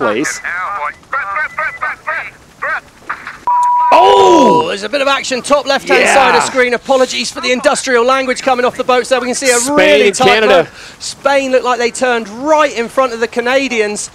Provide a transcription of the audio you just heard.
place. Oh, there's a bit of action top left-hand side of screen. Apologies for the industrial language coming off the boats there. We can see a really tight Canada. Spain looked like they turned right in front of the Canadians.